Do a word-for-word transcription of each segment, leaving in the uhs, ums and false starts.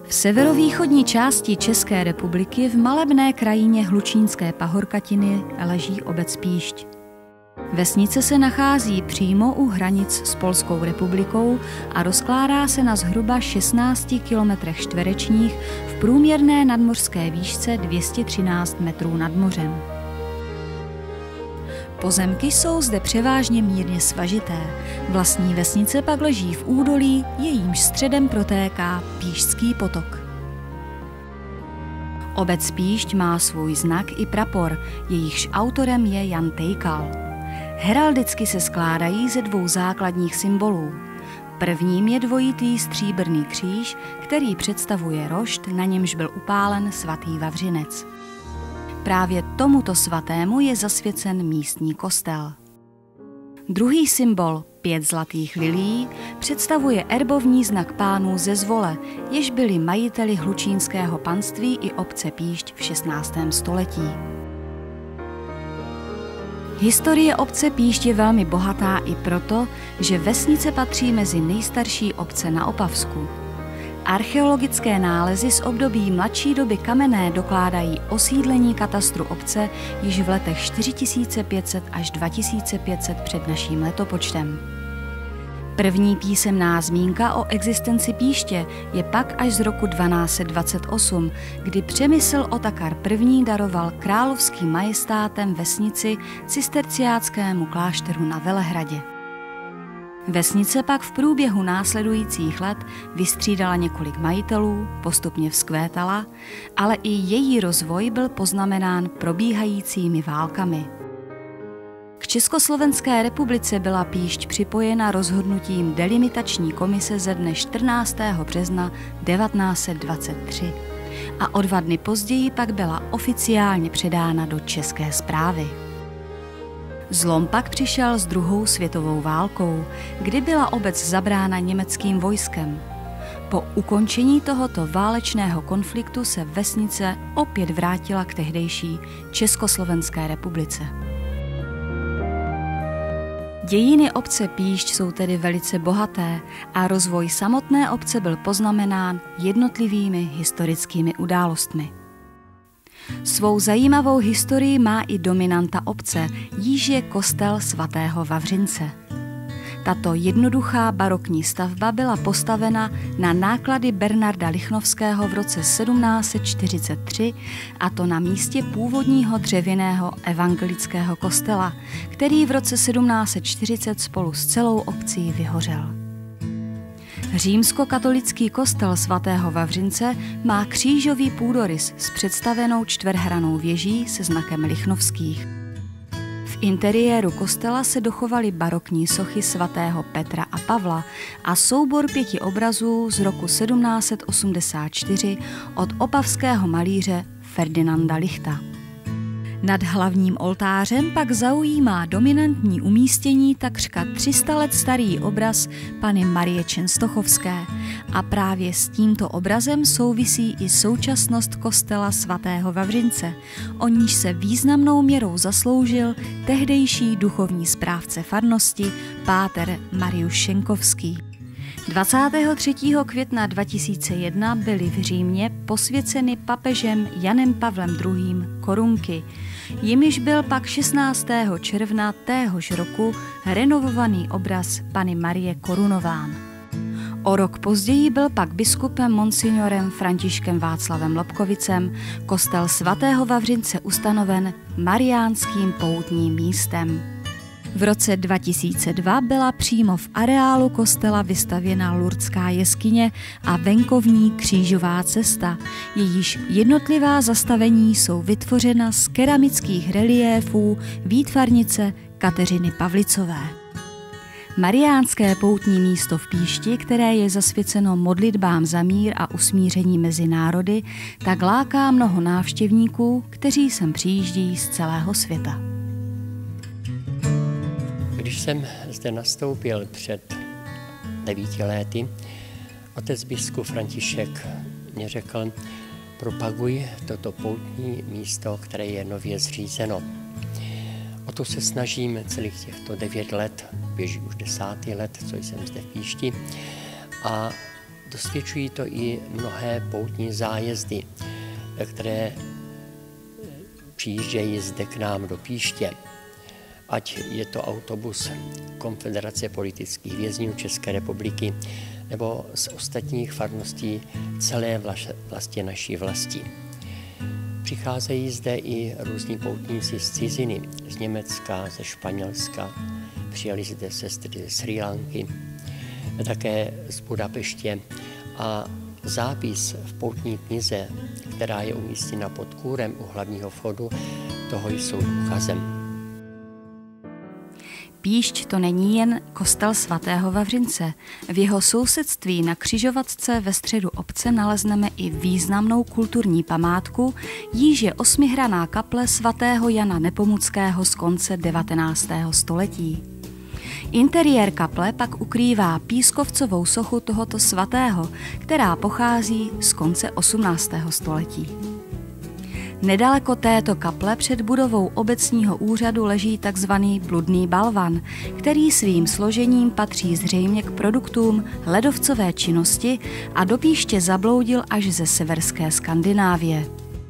V severovýchodní části České republiky v malebné krajině Hlučínské pahorkatiny leží obec Píšť. Vesnice se nachází přímo u hranic s Polskou republikou a rozkládá se na zhruba šestnácti kilometrech čtverečních v průměrné nadmořské výšce dvě stě třináct metrů nad mořem. Pozemky jsou zde převážně mírně svažité. Vlastní vesnice pak leží v údolí, jejímž středem protéká Píšťský potok. Obec Píšť má svůj znak i prapor, jejichž autorem je Jan Tejkal. Heraldicky se skládají ze dvou základních symbolů. Prvním je dvojitý stříbrný kříž, který představuje rošt, na němž byl upálen svatý Vavřinec. Právě tomuto svatému je zasvěcen místní kostel. Druhý symbol, pět zlatých lilií, představuje erbovní znak pánů ze Zvole, jež byli majiteli hlučínského panství i obce Píšť v šestnáctém století. Historie obce Píšť je velmi bohatá i proto, že vesnice patří mezi nejstarší obce na Opavsku. Archeologické nálezy z období mladší doby kamenné dokládají osídlení katastru obce již v letech čtyři tisíce pět set až dva tisíce pět set před naším letopočtem. První písemná zmínka o existenci Píště je pak až z roku dvanáct set dvacet osm, kdy Přemysl Otakar I. daroval královským majestátem vesnici cisterciáckému klášteru na Velehradě. Vesnice pak v průběhu následujících let vystřídala několik majitelů, postupně vzkvétala, ale i její rozvoj byl poznamenán probíhajícími válkami. K Československé republice byla Píšť připojena rozhodnutím delimitační komise ze dne čtrnáctého března devatenáct set dvacet tři a o dva dny později pak byla oficiálně předána do české správy. Zlom pak přišel s druhou světovou válkou, kdy byla obec zabrána německým vojskem. Po ukončení tohoto válečného konfliktu se vesnice opět vrátila k tehdejší Československé republice. Dějiny obce Píšť jsou tedy velice bohaté a rozvoj samotné obce byl poznamenán jednotlivými historickými událostmi. Svou zajímavou historii má i dominanta obce, jíž je kostel svatého Vavřince. Tato jednoduchá barokní stavba byla postavena na náklady Bernarda Lichnovského v roce sedmnáct set čtyřicet tři, a to na místě původního dřevěného evangelického kostela, který v roce sedmnáct set čtyřicet spolu s celou obcí vyhořel. Římskokatolický kostel svatého Vavřince má křížový půdorys s představenou čtverhrannou věží se znakem Lichnovských. V interiéru kostela se dochovaly barokní sochy svatého Petra a Pavla a soubor pěti obrazů z roku sedmnáct set osmdesát čtyři od opavského malíře Ferdinanda Lichta. Nad hlavním oltářem pak zaujímá dominantní umístění takřka tři sta let starý obraz Panny Marie Čenstochovské a právě s tímto obrazem souvisí i současnost kostela svatého Vavřince, o níž se významnou měrou zasloužil tehdejší duchovní správce farnosti páter Mariusz Šenkovský. dvacátého třetího května dva tisíce jedna byly v Římě posvěceny papežem Janem Pavlem druhým. korunky, jimiž byl pak šestnáctého června téhož roku renovovaný obraz Panny Marie korunován. O rok později byl pak biskupem monsignorem Františkem Václavem Lobkovicem kostel svatého Vavřince ustanoven mariánským poutním místem. V roce dva tisíce dva byla přímo v areálu kostela vystavěna Lurdská jeskyně a venkovní křížová cesta, jejíž jednotlivá zastavení jsou vytvořena z keramických reliéfů výtvarnice Kateřiny Pavlicové. Mariánské poutní místo v Píšti, které je zasvěceno modlitbám za mír a usmíření mezi národy, tak láká mnoho návštěvníků, kteří sem přijíždějí z celého světa. Když jsem zde nastoupil před devíti lety, otec biskup František mě řekl, propaguj toto poutní místo, které je nově zřízeno. O to se snažím celých těchto devět let, běží už desátý let, co jsem zde v Píšti. A dosvědčují to i mnohé poutní zájezdy, které přijíždějí zde k nám do Píště. Ať je to autobus Konfederace politických vězňů České republiky nebo z ostatních farností celé vlastně naší vlasti. Přicházejí zde i různí poutníci z ciziny, z Německa, ze Španělska, přijeli zde sestry ze Srí Lanky, také z Budapeště a zápis v poutní knize, která je umístěna pod kůrem u hlavního vchodu, toho jsou důkazem. Píšť to není jen kostel svatého Vavřince. V jeho sousedství na křižovatce ve středu obce nalezneme i významnou kulturní památku, jíž je osmihraná kaple svatého Jana Nepomuckého z konce devatenáctého století. Interiér kaple pak ukrývá pískovcovou sochu tohoto svatého, která pochází z konce osmnáctého století. Nedaleko této kaple před budovou obecního úřadu leží takzvaný bludný balvan, který svým složením patří zřejmě k produktům ledovcové činnosti a do Píště zabloudil až ze severské Skandinávie.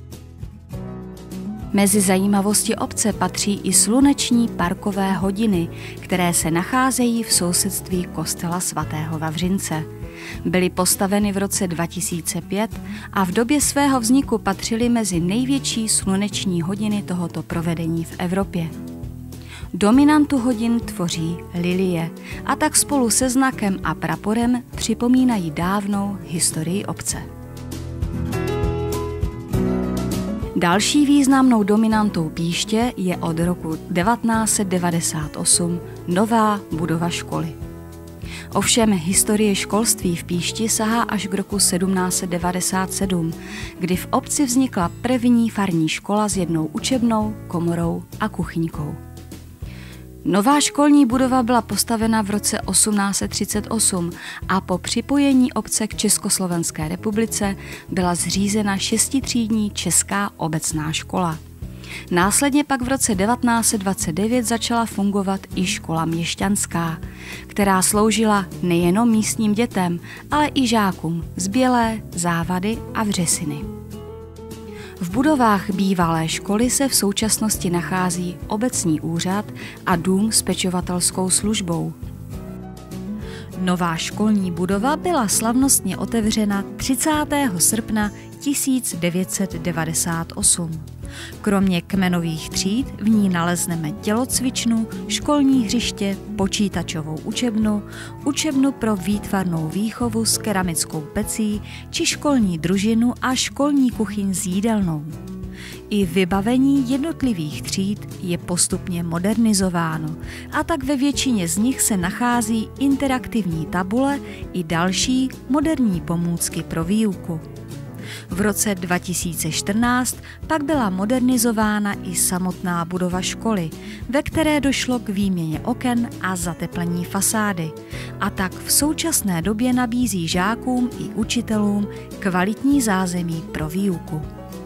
Mezi zajímavosti obce patří i sluneční parkové hodiny, které se nacházejí v sousedství kostela svatého Vavřince. Byly postaveny v roce dva tisíce pět a v době svého vzniku patřily mezi největší sluneční hodiny tohoto provedení v Evropě. Dominantu hodin tvoří lilie a tak spolu se znakem a praporem připomínají dávnou historii obce. Další významnou dominantou Píště je od roku devatenáct set devadesát osm nová budova školy. Ovšem historie školství v Píšti sahá až k roku sedmnáct set devadesát sedm, kdy v obci vznikla první farní škola s jednou učebnou, komorou a kuchyňkou. Nová školní budova byla postavena v roce osmnáct set třicet osm a po připojení obce k Československé republice byla zřízena šestitřídní česká obecná škola. Následně pak v roce devatenáct set dvacet devět začala fungovat i škola měšťanská, která sloužila nejenom místním dětem, ale i žákům z Bělé, Závady a Vřesiny. V budovách bývalé školy se v současnosti nachází obecní úřad a dům s pečovatelskou službou. Nová školní budova byla slavnostně otevřena třicátého srpna tisíc devět set devadesát osm. Kromě kmenových tříd v ní nalezneme tělocvičnu, školní hřiště, počítačovou učebnu, učebnu pro výtvarnou výchovu s keramickou pecí či školní družinu a školní kuchyň s jídelnou. I vybavení jednotlivých tříd je postupně modernizováno a tak ve většině z nich se nachází interaktivní tabule i další moderní pomůcky pro výuku. V roce dva tisíce čtrnáct pak byla modernizována i samotná budova školy, ve které došlo k výměně oken a zateplení fasády. A tak v současné době nabízí žákům i učitelům kvalitní zázemí pro výuku.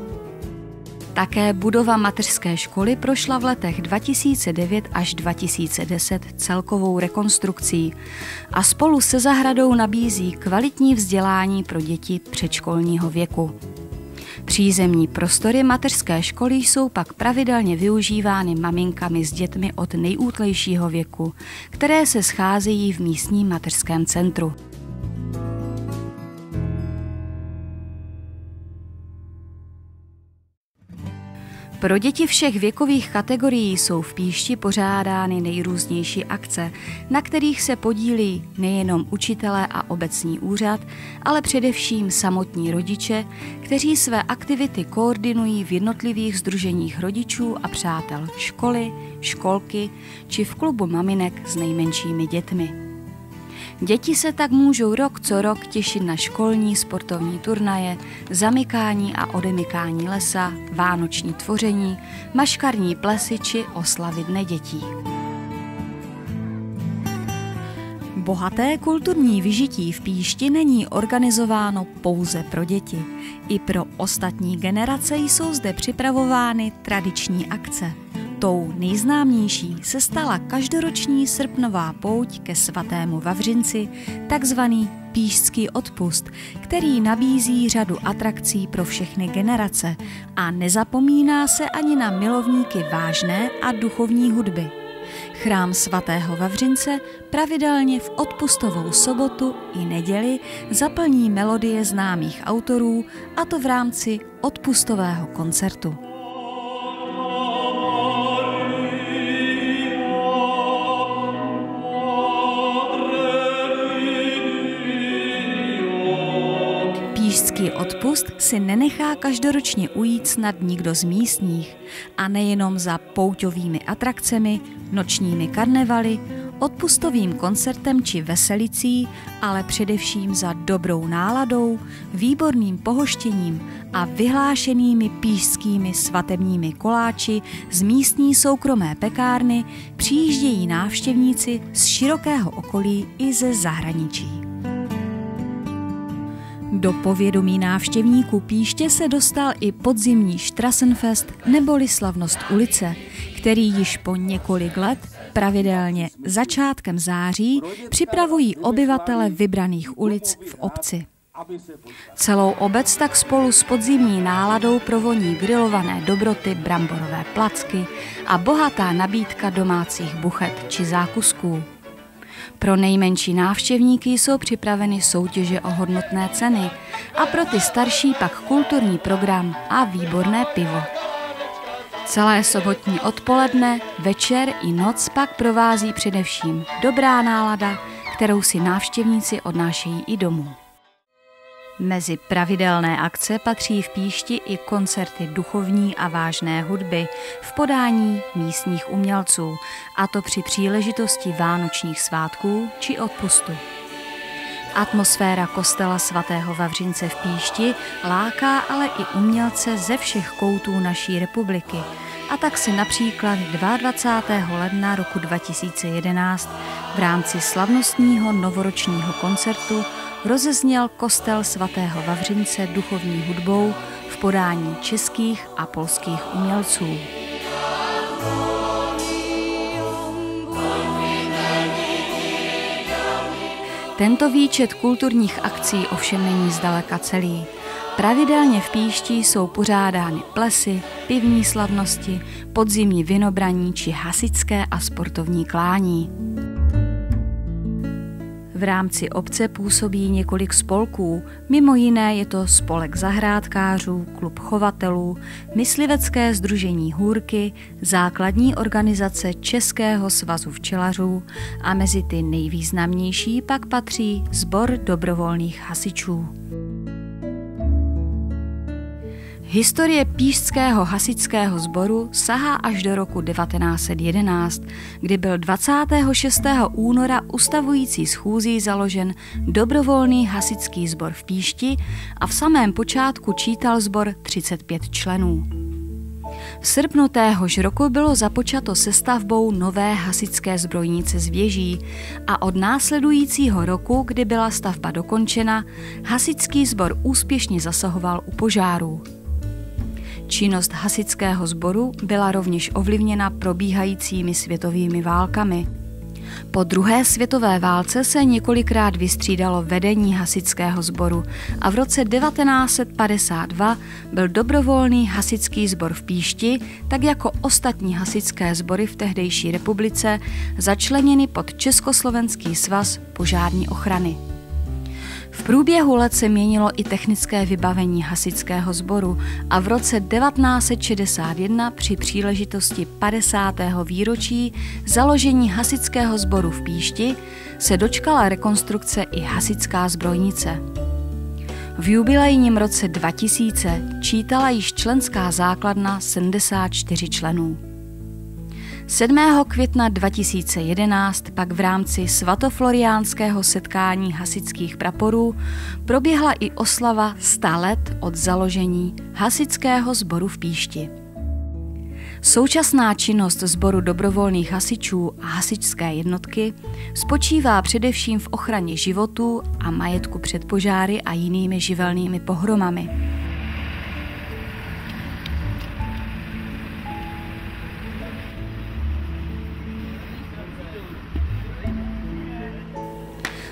Také budova mateřské školy prošla v letech dva tisíce devět až dva tisíce deset celkovou rekonstrukcí a spolu se zahradou nabízí kvalitní vzdělání pro děti předškolního věku. Přízemní prostory mateřské školy jsou pak pravidelně využívány maminkami s dětmi od nejútlejšího věku, které se scházejí v místním mateřském centru. Pro děti všech věkových kategorií jsou v Píšti pořádány nejrůznější akce, na kterých se podílí nejenom učitelé a obecní úřad, ale především samotní rodiče, kteří své aktivity koordinují v jednotlivých sdruženích rodičů a přátel školy, školky či v klubu maminek s nejmenšími dětmi. Děti se tak můžou rok co rok těšit na školní sportovní turnaje, zamykání a odemykání lesa, vánoční tvoření, maškarní plesy či oslavy Dne dětí. Bohaté kulturní vyžití v Píšti není organizováno pouze pro děti. I pro ostatní generace jsou zde připravovány tradiční akce. Tou nejznámější se stala každoroční srpnová pouť ke svatému Vavřinci, takzvaný Píštský odpust, který nabízí řadu atrakcí pro všechny generace a nezapomíná se ani na milovníky vážné a duchovní hudby. Chrám svatého Vavřince pravidelně v odpustovou sobotu i neděli zaplní melodie známých autorů, a to v rámci odpustového koncertu. Píštský odpust si nenechá každoročně ujít snad nikdo z místních a nejenom za pouťovými atrakcemi, nočními karnevaly, odpustovým koncertem či veselicí, ale především za dobrou náladou, výborným pohoštěním a vyhlášenými píštskými svatebními koláči z místní soukromé pekárny přijíždějí návštěvníci z širokého okolí i ze zahraničí. Do povědomí návštěvníků Píště se dostal i podzimní Strassenfest neboli slavnost ulice, který již po několik let pravidelně začátkem září připravují obyvatele vybraných ulic v obci. Celou obec tak spolu s podzimní náladou provoní grilované dobroty, bramborové placky a bohatá nabídka domácích buchet či zákusků. Pro nejmenší návštěvníky jsou připraveny soutěže o hodnotné ceny a pro ty starší pak kulturní program a výborné pivo. Celé sobotní odpoledne, večer i noc pak provází především dobrá nálada, kterou si návštěvníci odnášejí i domů. Mezi pravidelné akce patří v Píšti i koncerty duchovní a vážné hudby v podání místních umělců, a to při příležitosti vánočních svátků či odpustu. Atmosféra kostela svatého Vavřince v Píšti láká ale i umělce ze všech koutů naší republiky, a tak si například dvacátého druhého ledna roku dva tisíce jedenáct v rámci slavnostního novoročního koncertu rozezněl kostel svatého Vavřince duchovní hudbou v podání českých a polských umělců. Tento výčet kulturních akcí ovšem není zdaleka celý. Pravidelně v Píšti jsou pořádány plesy, pivní slavnosti, podzimní vinobraní či hasičské a sportovní klání. V rámci obce působí několik spolků, mimo jiné je to Spolek zahrádkářů, Klub chovatelů, Myslivecké sdružení Hůrky, základní organizace Českého svazu včelařů a mezi ty nejvýznamnější pak patří Sbor dobrovolných hasičů. Historie píštského hasičského sboru sahá až do roku devatenáct set jedenáct, kdy byl dvacátého šestého února ustavující schůzí založen dobrovolný hasičský sbor v Píšti a v samém počátku čítal sbor třicet pět členů. V srpnu téhož roku bylo započato se stavbou nové hasičské zbrojnice z věží a od následujícího roku, kdy byla stavba dokončena, hasičský sbor úspěšně zasahoval u požárů. Činnost hasičského sboru byla rovněž ovlivněna probíhajícími světovými válkami. Po druhé světové válce se několikrát vystřídalo vedení hasičského sboru a v roce devatenáct set padesát dva byl dobrovolný hasičský sbor v Píšti, tak jako ostatní hasičské sbory v tehdejší republice, začleněny pod Československý svaz požární ochrany. V průběhu let se měnilo i technické vybavení hasičského sboru a v roce devatenáct set šedesát jedna při příležitosti padesátého výročí založení hasičského sboru v Píšti se dočkala rekonstrukce i hasičská zbrojnice. V jubilejním roce dva tisíce čítala již členská základna sedmdesát čtyři členů. sedmého května dva tisíce jedenáct pak v rámci svatofloriánského setkání hasičských praporů proběhla i oslava sta let od založení hasičského sboru v Píšti. Současná činnost sboru dobrovolných hasičů a hasičské jednotky spočívá především v ochraně životů a majetku před požáry a jinými živelnými pohromami.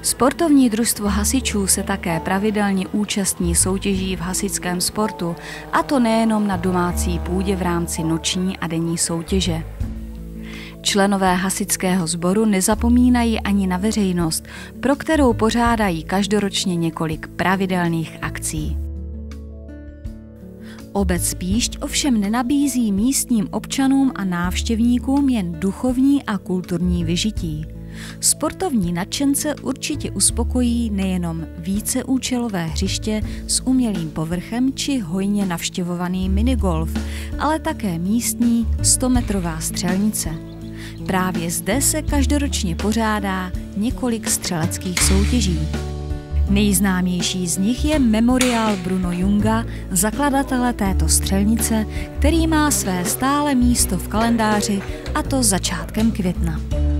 Sportovní družstvo hasičů se také pravidelně účastní soutěží v hasičském sportu, a to nejenom na domácí půdě v rámci noční a denní soutěže. Členové hasičského sboru nezapomínají ani na veřejnost, pro kterou pořádají každoročně několik pravidelných akcí. Obec Píšť ovšem nenabízí místním občanům a návštěvníkům jen duchovní a kulturní vyžití. Sportovní nadšence určitě uspokojí nejenom víceúčelové hřiště s umělým povrchem či hojně navštěvovaný minigolf, ale také místní stometrová střelnice. Právě zde se každoročně pořádá několik střeleckých soutěží. Nejznámější z nich je memoriál Bruno Junga, zakladatele této střelnice, který má své stále místo v kalendáři, a to začátkem května.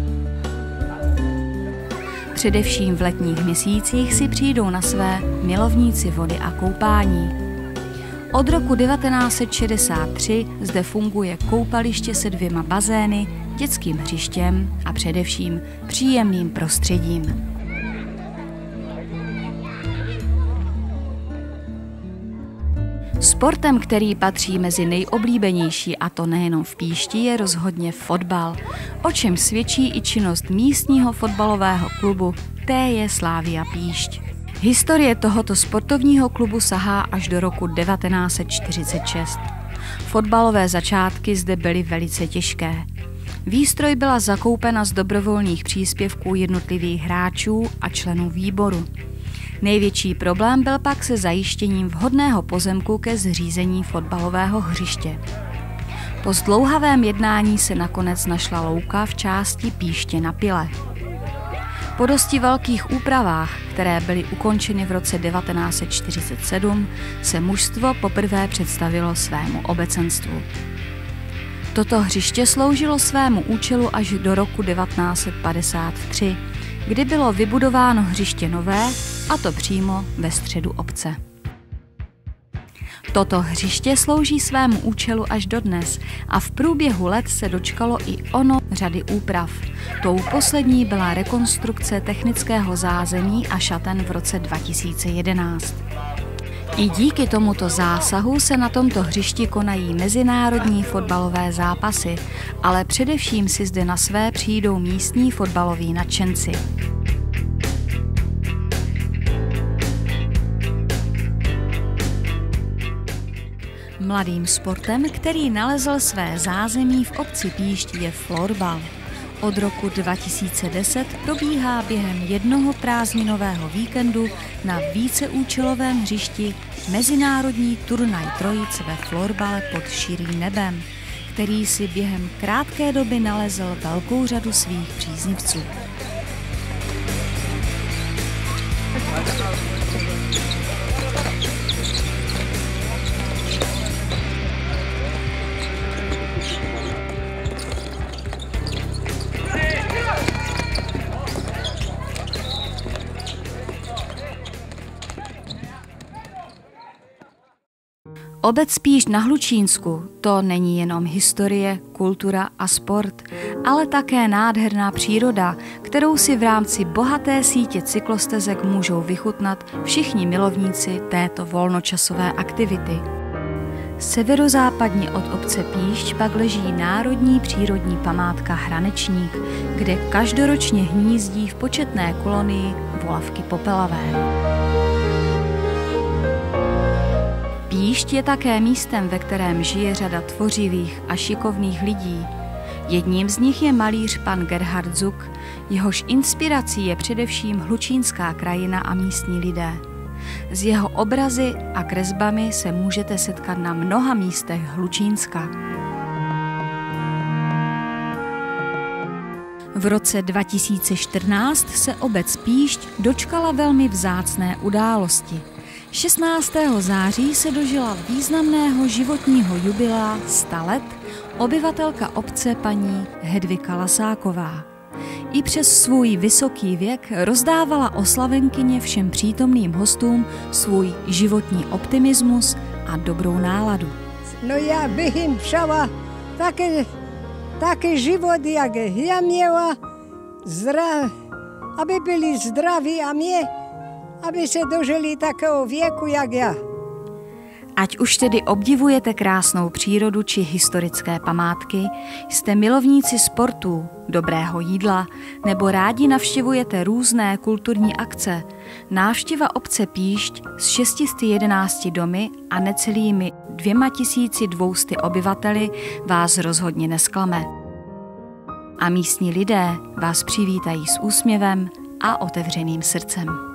Především v letních měsících si přijdou na své milovníci vody a koupání. Od roku devatenáct set šedesát tři zde funguje koupaliště se dvěma bazény, dětským hřištěm a především příjemným prostředím. Sportem, který patří mezi nejoblíbenější, a to nejenom v Píšti, je rozhodně fotbal, o čem svědčí i činnost místního fotbalového klubu T J Slavia Píšť. Historie tohoto sportovního klubu sahá až do roku devatenáct set čtyřicet šest. Fotbalové začátky zde byly velice těžké. Výstroj byla zakoupena z dobrovolných příspěvků jednotlivých hráčů a členů výboru. Největší problém byl pak se zajištěním vhodného pozemku ke zřízení fotbalového hřiště. Po zdlouhavém jednání se nakonec našla louka v části Píště na Pile. Po dosti velkých úpravách, které byly ukončeny v roce devatenáct set čtyřicet sedm, se mužstvo poprvé představilo svému obecenstvu. Toto hřiště sloužilo svému účelu až do roku devatenáct set padesát tři, kdy bylo vybudováno hřiště nové, a to přímo ve středu obce. Toto hřiště slouží svému účelu až dodnes a v průběhu let se dočkalo i ono řady úprav. Tou poslední byla rekonstrukce technického zázemí a šaten v roce dva tisíce jedenáct. I díky tomuto zásahu se na tomto hřišti konají mezinárodní fotbalové zápasy, ale především si zde na své přijdou místní fotbaloví nadšenci. Mladým sportem, který nalezl své zázemí v obci Píšť, je florbal. Od roku dva tisíce deset probíhá během jednoho prázdninového víkendu na víceúčelovém hřišti mezinárodní turnaj trojic ve florbale pod širým nebem, který si během krátké doby nalezl velkou řadu svých příznivců. Obec Píšť na Hlučínsku to není jenom historie, kultura a sport, ale také nádherná příroda, kterou si v rámci bohaté sítě cyklostezek můžou vychutnat všichni milovníci této volnočasové aktivity. Severozápadně od obce Píšť pak leží národní přírodní památka Hranečník, kde každoročně hnízdí v početné kolonii volavky popelavé. Píšť je také místem, ve kterém žije řada tvořivých a šikovných lidí. Jedním z nich je malíř pan Gerhard Zuk, jehož inspirací je především hlučínská krajina a místní lidé. S jeho obrazy a kresbami se můžete setkat na mnoha místech Hlučínska. V roce dva tisíce čtrnáct se obec Píšť dočkala velmi vzácné události. šestnáctého září se dožila významného životního jubilea sta let obyvatelka obce paní Hedvika Lasáková. I přes svůj vysoký věk rozdávala oslavenkyně všem přítomným hostům svůj životní optimismus a dobrou náladu. No já bych jim přála taky, taky život, jak já měla, zdra, aby byli zdraví a mě, aby se dožili takového věku, jak já. Ať už tedy obdivujete krásnou přírodu či historické památky, jste milovníci sportů, dobrého jídla nebo rádi navštěvujete různé kulturní akce, návštěva obce Píšť s šest set jedenácti domy a necelými dvěma tisíci dvou sty obyvateli vás rozhodně nesklame. A místní lidé vás přivítají s úsměvem a otevřeným srdcem.